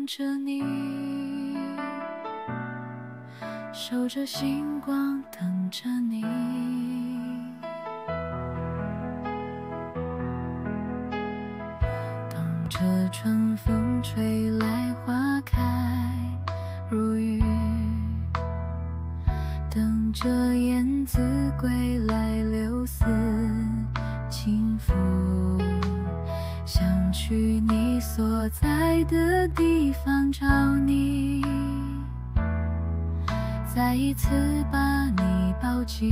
着你，守着星光等着你。等着春风吹来花开如雨，等着燕子归来留思轻拂，想去你所在的地方找你，再一次把你抱紧。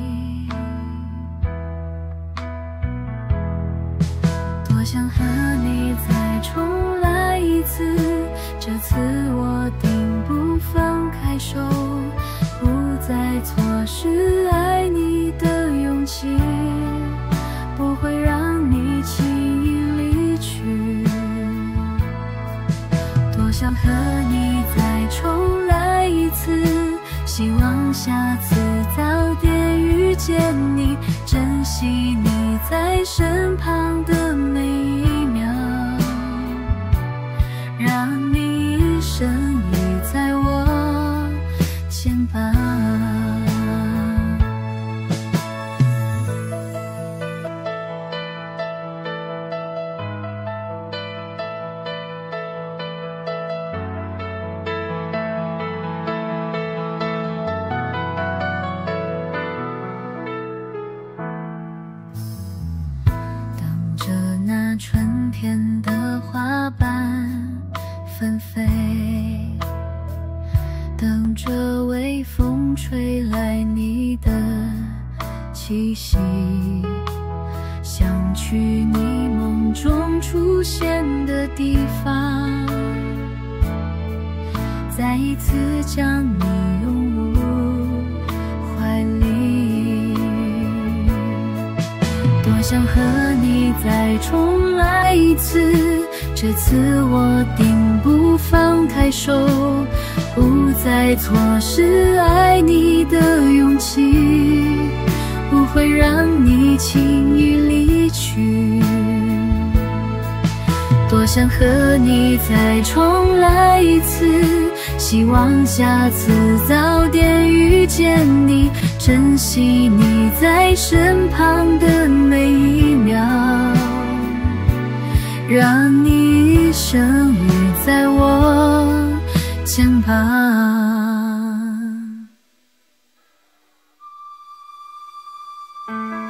多想和你再重来一次，这次我定不放开手，不再错失爱你的勇气，不会让你轻易离去。多想和你再重来一次，希望下次早点遇见你，珍惜你在身旁的每一秒，让你一生依在我肩膀。春天的花瓣纷飞，等着微风吹来你的气息，想去你梦中出现的地方，再一次将你拥入怀里。多想和你再重来一次，这次我定不放开手，不再错失爱你的勇气，不会让你轻易离去。多想和你再重来一次，希望下次早点遇见你，珍惜你在身旁的每一秒，让你一生依在我肩膀。